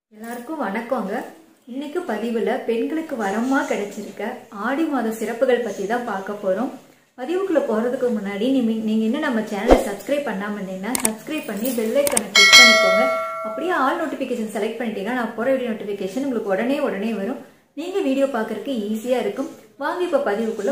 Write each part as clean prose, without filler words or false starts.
எல்லாருக்கும் வணக்கங்க. இன்னைக்கு பதிவுல பெண்களுக்கு வரமா கிடைச்சிருக்க ஆடி மாத சிறப்புகள் பத்தி தான் பார்க்க போறோம். பதிவுக்குள்ள போறதுக்கு முன்னாடி நீங்க இன்னும் நம்ம சேனலை சப்ஸ்கிரைப் பண்ணாம இருந்தீங்கன்னா சப்ஸ்கிரைப் பண்ணி பெல் ஐகானை கிளிக் பண்ணிக்கோங்க. அப்படியே ஆல் நோட்டிபிகேஷன் செலக்ட் பண்ணிட்டீங்கன்னா நான் போற வீடியோ நோட்டிபிகேஷன் உங்களுக்கு உடனே வரும். நீங்க வீடியோ பார்க்கறதுக்கு ஈஸியா இருக்கும். வாங்க இப்ப பதிவுக்குள்ள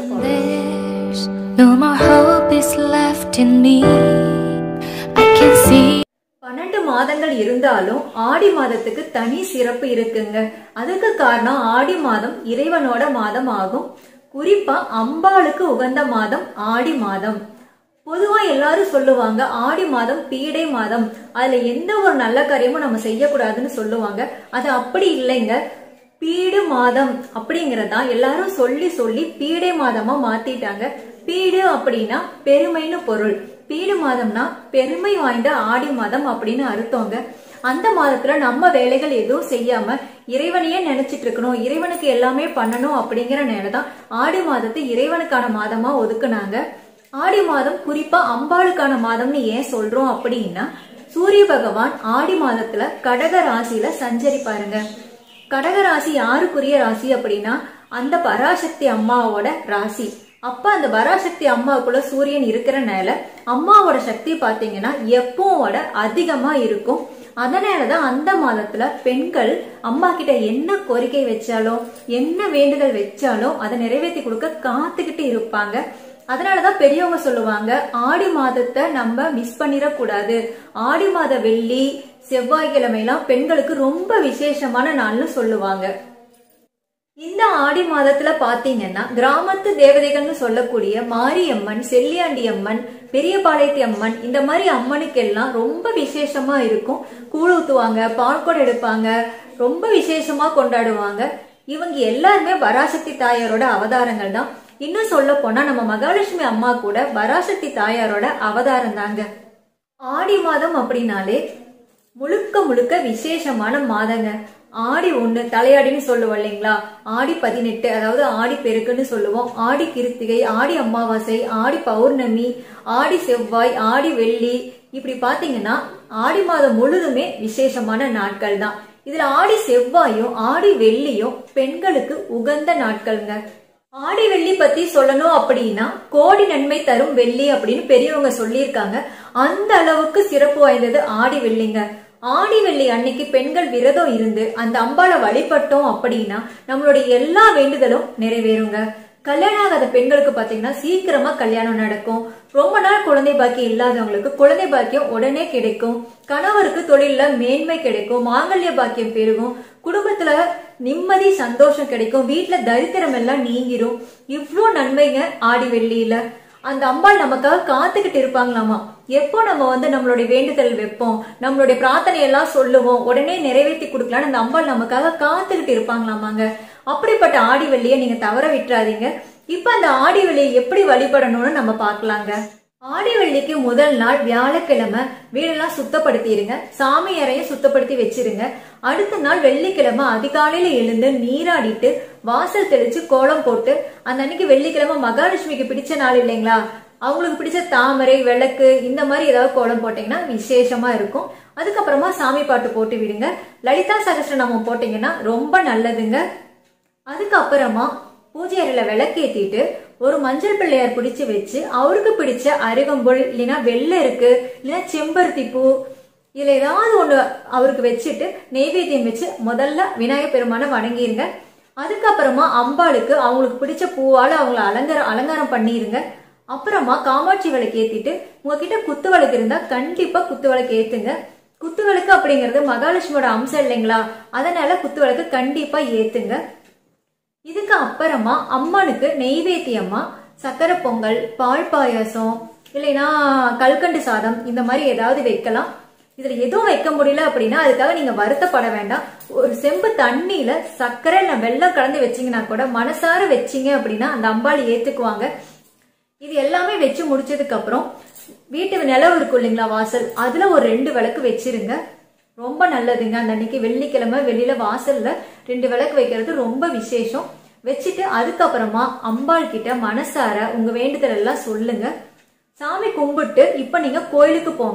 போறோம். 12 மாதங்கள் இருந்தாலும் ஆடி மாதத்துக்கு தனி சிறப்பு இருக்குங்க. அதுக்கு காரணம் ஆடி மாதம் இறைவனோட மாதம் ஆகும். குறிப்பா அம்பாளுக்கு உகந்த மாதம் ஆடி மாதம். பொதுவா எல்லாரும் சொல்லுவாங்க ஆடி மாதம் பீடை மாதம், அதுல எந்த ஒரு நல்ல காரியமும் நம்ம செய்யக்கூடாதுன்னு சொல்லுவாங்க. அது அப்படி இல்லைங்க. பீடு மாதம் அப்படிங்கறதா எல்லாரும் சொல்லி பீடை மாதமா மாத்திட்டாங்க. பீடு அப்படின்னா பெருமைன்னு பொருள். பீடு மாதம்னா பெருமை வாய்ந்த ஆடி மாதம் அப்படின்னு அர்த்தங்க. அந்த மாதத்துல நம்ம வேலைகள் எதுவும் செய்யாம இறைவனையே நினைச்சிட்டு இருக்கணும், இறைவனுக்கு எல்லாமே பண்ணணும் அப்படிங்கிற நேரம்தான் ஆடி மாதத்தை இறைவனுக்கான மாதமா ஒதுக்குனாங்க. ஆடி மாதம் குறிப்பா அம்பாளுக்கான மாதம்னு ஏன் சொல்றோம் அப்படின்னா, சூரிய பகவான் ஆடி மாதத்துல கடக ராசியில சஞ்சரிப்பாருங்க. கடக ராசி யாருக்குரிய ராசி அப்படின்னா அந்த பராசக்தி அம்மாவோட ராசி. அப்ப அந்த பராசக்தி அம்மாவுக்குள்ள சூரியன் இருக்கிறனால அம்மாவோட சக்தி பாத்தீங்கன்னா எப்பவோட அதிகமா இருக்கும். அதனாலதான் அந்த மாதத்துல பெண்கள் அம்மா கிட்ட என்ன கோரிக்கை வச்சாலும் என்ன வேண்டுதல் வச்சாலும் அதை நிறைவேற்றி கொடுக்க காத்துக்கிட்டு இருப்பாங்க. அதனாலதான் பெரியவங்க சொல்லுவாங்க ஆடி மாதத்தை நம்ம மிஸ் பண்ணிடக்கூடாது. ஆடி மாத வெள்ளி செவ்வாய்க்கிழமைலாம் பெண்களுக்கு ரொம்ப விசேஷமான நாள்னு சொல்லுவாங்க. இந்த ஆடி மாதத்துல பாத்தீங்கன்னா கிராமத்து தேவதைகள்னு சொல்லக்கூடிய மாரியம்மன், செல்லியாண்டி அம்மன், பெரியபாளையத்தி அம்மன், இந்த மாதிரி அம்மனுக்கு எல்லாம் ரொம்ப விசேஷமா இருக்கும். கூழ் ஊத்துவாங்க, பால்கொடை எடுப்பாங்க, ரொம்ப விசேஷமா கொண்டாடுவாங்க. இவங்க எல்லாருமே பராசக்தி தாயாரோட அவதாரங்கள் தான். இன்னும் சொல்ல போனா நம்ம மகாலட்சுமி அம்மா கூட பராசக்தி தாயாரோட அவதாரம் தாங்க. ஆடி மாதம் அப்படின்னாலே முழுக்க விசேஷமான மாதங்க. ஆடி 1 தலையாடின்னு சொல்லுவோம் இல்லைங்களா, ஆடி 18 அதாவது ஆடி பெருக்குன்னு சொல்லுவோம், ஆடி கிருத்திகை, ஆடி அமாவாசை, ஆடி பௌர்ணமி, ஆடி செவ்வாய், ஆடி வெள்ளி, இப்படி பாத்தீங்கன்னா ஆடி மாதம் முழுதுமே விசேஷமான நாட்கள் தான். இதுல ஆடி செவ்வாயும் ஆடி வெள்ளியும் பெண்களுக்கு உகந்த நாட்கள்ங்க. ஆடி வெள்ளி பத்தி சொல்லணும் அப்படின்னா கோடி நன்மை தரும் வெள்ளி அப்படின்னு பெரியவங்க சொல்லியிருக்காங்க. அந்த அளவுக்கு சிறப்பு வாய்ந்தது ஆடி வெள்ளிங்க. ஆடி வெள்ளி அன்னைக்கு பெண்கள் விரதம் இருந்து அந்த அம்பாளை வழிபட்டோம் அப்படின்னா நம்மளுடைய எல்லா வேண்டுதலும் நிறைவேறுங்க. கல்யாணம் ஆகாத பெண்களுக்கு பாத்தீங்கன்னா சீக்கிரமா கல்யாணம் நடக்கும். ரொம்ப நாள் குழந்தை பாக்கியம் இல்லாதவங்களுக்கு குழந்தை பாக்கியம் உடனே கிடைக்கும். கணவருக்கு தொழில மேன்மை கிடைக்கும், மாங்கல்ய பாக்கியம் பெருகும், குடும்பத்துல நிம்மதி சந்தோஷம் கிடைக்கும், வீட்டுல தரித்திரம் எல்லாம் நீங்கிரும். இவ்ளோ நன்மைங்க ஆடி வெள்ளியில. அந்த அம்பாள் நமக்காக காத்துக்கிட்டு இருப்பாங்களாமா. எப்போ நம்ம நம்மளுடைய வேண்டுதல் வைப்போம், நம்மளுடைய பிரார்த்தனை எல்லாம் சொல்லுவோம், உடனே நிறைவேற்றி கொடுக்கலான்னு அந்த அம்பாள் நமக்காக காத்துக்கிட்டு இருப்பாங்களாமாங்க. அப்படிப்பட்ட ஆடி வெள்ளியை நீங்க தவற விட்டுறாதீங்க. இப்ப அந்த ஆடி வெள்ளியை எப்படி வழிபடணும்னு நம்ம பார்க்கலாங்க. ஆடி வெள்ளிக்கு முதல் நாள் வியாழக்கிழமை வீடெல்லாம் சுத்தப்படுத்திடுங்க, சாமி அறையும் சுத்தப்படுத்தி வச்சிருங்க. அடுத்த நாள் வெள்ளிக்கிழமை அதிகாலையில எழுந்து நீராடிட்டு வாசல் தெளிச்சு கோலம் போட்டு, அந்த அன்னைக்கு வெள்ளிக்கிழமை மகாலட்சுமிக்கு பிடிச்ச நாள் இல்லைங்களா, அவங்களுக்கு பிடிச்ச தாமரை விளக்கு இந்த மாதிரி ஏதாவது கோலம் போட்டீங்கன்னா விசேஷமா இருக்கும். அதுக்கப்புறமா சாமி பாட்டு போட்டு விடுங்க. லலிதா சகஸ்ரநாமம் போட்டீங்கன்னா ரொம்ப நல்லதுங்க. அதுக்கப்புறமா பூஜை அறையில விளக்கேத்திட்டு ஒரு மஞ்சள் பிள்ளையார் பிடிச்சு வச்சு அவருக்கு பிடிச்ச அருகம்புல் இல்லைன்னா வெள்ளை இருக்கு இல்லைன்னா செம்பருத்தி பூ இதுல ஏதாவது ஒண்ணு அவருக்கு வச்சுட்டு நெய்வேத்தியம் வச்சு முதல்ல விநாயகர் பெருமானை வணங்கிருங்க. அதுக்கப்புறமா அம்பாளுக்கு அவங்களுக்கு பிடிச்ச பூவால அவங்கள அலங்காரம் பண்ணிருங்க. அப்புறமா காமாட்சி விளக்கு ஏத்திட்டு உங்ககிட்ட குத்து விளக்கு இருந்தா கண்டிப்பா குத்து விளக்கு ஏத்துங்க. குத்து விளக்கு அப்படிங்கிறது மகாலட்சுமியோட அம்சம் இல்லைங்களா, அதனால குத்து விளக்கு கண்டிப்பா ஏத்துங்க. இதுக்கு அப்புறமா அம்மனுக்கு நெய்வேத்தியமா சக்கரை பொங்கல், பால் பாயாசம் இல்லைன்னா கல்கண்டு சாதம் இந்த மாதிரி ஏதாவது வைக்கலாம். இதுல எதுவும் வைக்க முடியல அப்படின்னா அதுக்காக நீங்க வருத்தப்பட வேண்டாம். ஒரு செம்பு தண்ணியில சர்க்கரை இல்ல வெள்ளம் கலந்து வச்சீங்கன்னா கூட மனசார வச்சீங்க அப்படின்னா அந்த அம்பாள் ஏத்துக்குவாங்க. இது எல்லாமே வச்சு முடிச்சதுக்கு அப்புறம் வீட்டு நிலவு இருக்கும் இல்லைங்களா வாசல், அதுல ஒரு 2 விளக்கு வச்சிருங்க. ரொம்ப நல்லதுங்க. அந்த அன்னைக்கு வெள்ளிக்கிழமை வெளியில வாசல்ல 2 விளக்கு வைக்கிறது ரொம்ப விசேஷம். வச்சுட்டு அதுக்கப்புறமா அம்பாள் கிட்ட மனசார உங்க வேண்டுதல் எல்லாம் சொல்லுங்க. சாமி கும்பிட்டு இப்ப நீங்க கோயிலுக்கு போங்க.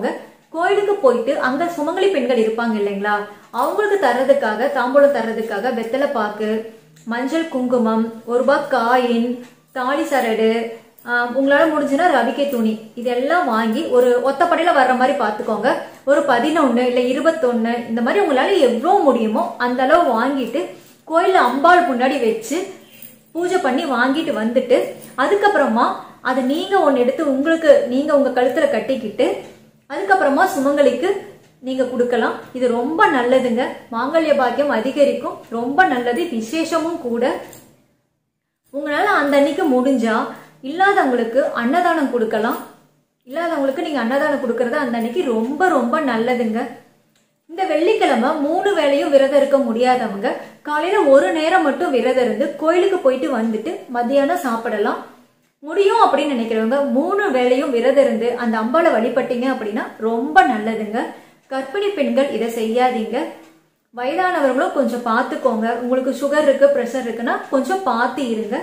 கோயிலுக்கு போயிட்டு அங்க சுமங்கலி பெண்கள் இருப்பாங்க இல்லைங்களா, அவங்களுக்கு தர்றதுக்காக, தாம்பூலம் தர்றதுக்காக வெத்தலை பாக்கு, மஞ்சள் குங்குமம், ₹1 காயின், தாலி சரடு, உங்களால முடிஞ்சுன்னா ரவிக்கை துணி, இதெல்லாம் வாங்கி ஒரு ஒத்தப்படையில வர்ற மாதிரி பாத்துக்கோங்க. ஒரு 11 இல்ல 21 இந்த மாதிரி உங்களால எவ்வளவு முடியுமோ அந்த அளவு வாங்கிட்டு கோயில்ல அம்பாள் முன்னாடி வச்சு பூஜை பண்ணி வாங்கிட்டு வந்துட்டு, அதுக்கப்புறமா அது நீங்க ஒன்னு எடுத்து உங்களுக்கு நீங்க உங்க கழுத்துல கட்டிக்கிட்டு அதுக்கப்புறமா சுமங்கலிக்கு நீங்க கொடுக்கலாம். இது ரொம்ப நல்லதுங்க. மாங்கல்ய பாக்கியம் அதிகரிக்கும். ரொம்ப நல்லது, விசேஷமும் கூட. உங்களால அந்த அன்னைக்கு முடிஞ்சா இல்லாதவங்களுக்கு அன்னதானம் கொடுக்கலாம். இல்லாதவங்களுக்கு நீங்க அன்னதானம் கொடுக்கறது அந்த அன்னைக்கு ரொம்ப ரொம்ப நல்லதுங்க. இந்த வெள்ளிக்கிழமை 3 வேளையும் விரதம் இருக்க முடியாதவங்க காலையில ஒரு நேரம் மட்டும் விரதம் இருந்து கோயிலுக்கு போயிட்டு வந்துட்டு மத்தியானம் சாப்பிடலாம். முடியும் அப்படின்னு நினைக்கிறவங்க 3 வேளையும் விரதம் இருந்து அந்த அம்பாளை வழிபட்டீங்க அப்படின்னா ரொம்ப நல்லதுங்க. கர்ப்பிணி பெண்கள் இதை செய்யாதீங்க. வயதானவர்களும் கொஞ்சம் பார்த்துக்கோங்க. உங்களுக்கு சுகர் இருக்கு, பிரஷர் இருக்குன்னா கொஞ்சம் பார்த்து இருங்க.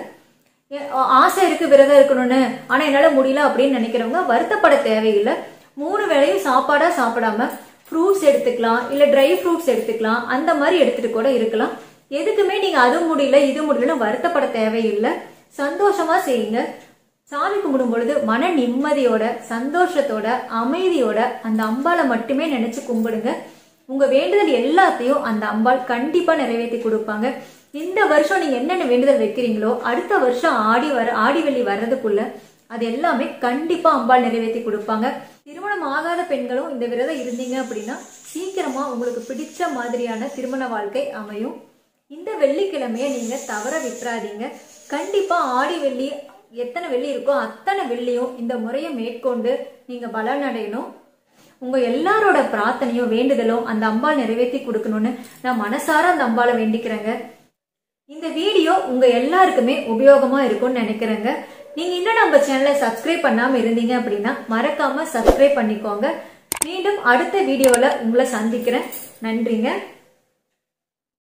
ஆசை இருக்கு விரதம் இருக்கணும்னு, ஆனா என்னால முடியல அப்படின்னு நினைக்கிறவங்க வருத்தப்பட தேவையில்லை. 3 வேளையும் சாப்பாடா சாப்பிடாம ஃப்ரூட்ஸ் எடுத்துக்கலாம், இல்ல ட்ரை ஃப்ரூட்ஸ் எடுத்துக்கலாம். அந்த மாதிரி எடுத்துட்டு கூட இருக்கலாம். எதுக்குமே நீங்க அது முடியல இது முடியலன்னு வருத்தப்பட தேவையில்லை. சந்தோஷமா செய்யுங்க. சாமி கும்பிடும் பொழுது மன நிம்மதியோட, சந்தோஷத்தோட, அமைதியோட அந்த அம்பாளை மட்டுமே நினைச்சு கும்பிடுங்க. உங்க வேண்டுதல் எல்லாத்தையும் அந்த அம்பாள் கண்டிப்பா நிறைவேற்றி கொடுப்பாங்க. இந்த வருஷம் நீங்க என்னென்ன வேண்டுதல் வைக்கிறீங்களோ அடுத்த வருஷம் ஆடி வெள்ளி வர்றதுக்குள்ள அது எல்லாமே கண்டிப்பா அம்பாள் நிறைவேற்றி கொடுப்பாங்க. திருமணம் ஆகாத பெண்களும் இந்த விரதம் இருந்தீங்க அப்படின்னா சீக்கிரமா உங்களுக்கு பிடிச்ச மாதிரியான திருமண வாழ்க்கை அமையும். இந்த வெள்ளிக்கிழமைய நீங்க தவற விட்டுறாதீங்க. கண்டிப்பா ஆடி வெள்ளி எத்தனை வெள்ளி இருக்கோ அத்தனை வெள்ளியும் இந்த முறையை மேற்கொண்டு நீங்க பலனடையணும். உங்க எல்லாரோட பிரார்த்தனையும் வேண்டுதலும் அந்த அம்பாள் நிறைவேற்றி கொடுக்கணும்னு நான் மனசார அந்த அம்பாளை வேண்டிக்கிறேங்க. இந்த வீடியோ உங்க எல்லாருக்குமே உபயோகமா இருக்கும்னு நினைக்கிறேங்க. நீங்க இன்னும் நம்ம சேனலை சப்ஸ்கிரைப் பண்ணாம இருந்தீங்க அப்படின்னா மறக்காம சப்ஸ்கிரைப் பண்ணிக்கோங்க. மீண்டும் அடுத்த வீடியோல உங்களை சந்திக்கிறேன். நன்றிங்க.